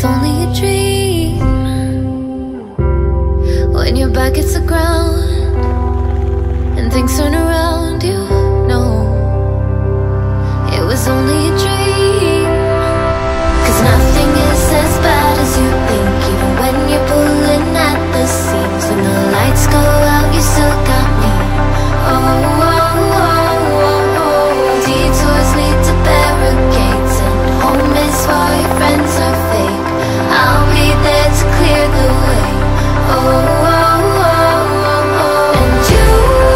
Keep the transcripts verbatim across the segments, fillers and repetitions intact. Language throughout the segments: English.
only a dream when your back hits the ground and things turn around. You know it was only a dream, 'cause nothing is as bad as you think. Even when you're pulling at the seams, when the lights go out, you still got me. Oh, oh, oh, oh, oh. Detours lead to barricades, and home is for your friends are fake. I'll be there to clear the way. Oh, oh, oh, oh, oh. And you,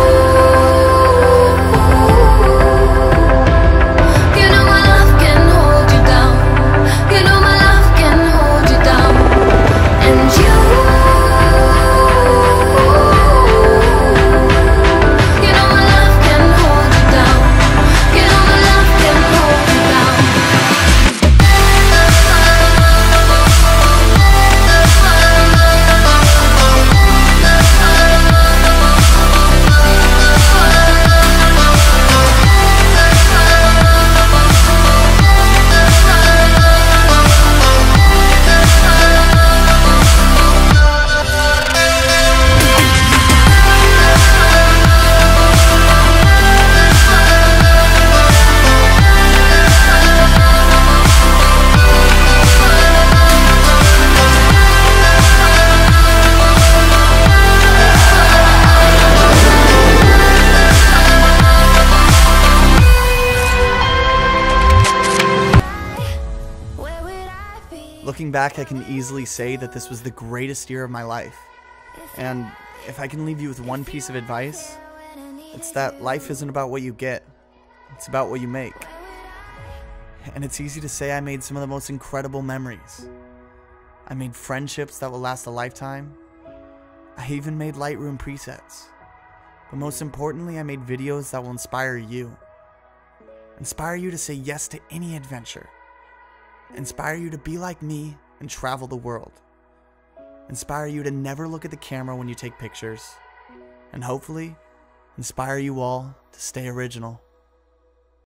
you know my love can hold you down. You know my love can hold you down. And you, you know my love can hold you down. You know my love can hold you down. Looking back, I can easily say that this was the greatest year of my life. And if I can leave you with one piece of advice, it's that life isn't about what you get, it's about what you make. And it's easy to say I made some of the most incredible memories. I made friendships that will last a lifetime. I even made Lightroom presets. But most importantly, I made videos that will inspire you. Inspire you to say yes to any adventure. Inspire you to be like me and travel the world. Inspire you to never look at the camera when you take pictures. And hopefully, inspire you all to stay original.